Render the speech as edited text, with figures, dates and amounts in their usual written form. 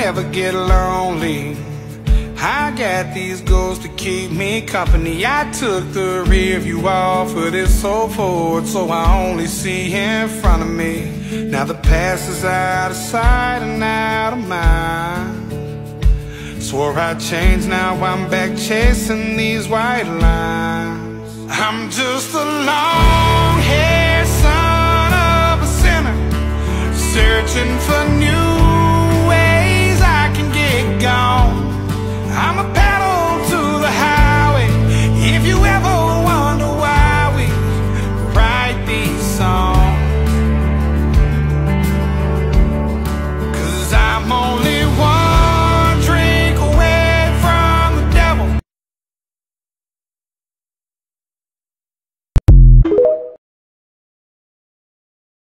ever get lonely, I got these ghosts to keep me company. I took the rear view off of this old Ford, so I only see in front of me. Now the past is out of sight and out of mind. Swore I'd change, now I'm back chasing these white lines. I'm just a long-haired son of a sinner, searching for new